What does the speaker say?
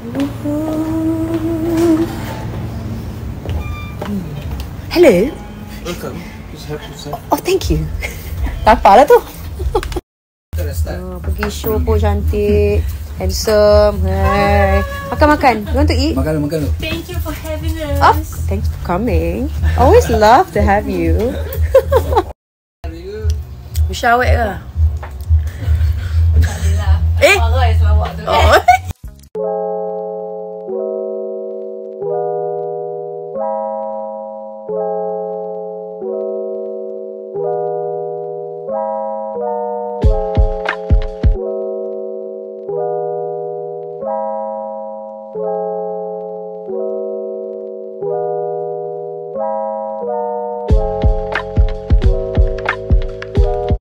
Hello. Welcome. Please help yourself. Oh, thank you. Tak apalah tu. Pergi show pun cantik. Handsome. Hai. Makan. You want to eat? Makan. Thank you for having us. Oh, thanks for coming. Always love to have you. Syawek ke? Tak adalah. Eh? Marah yang Sarawak tu. Oh.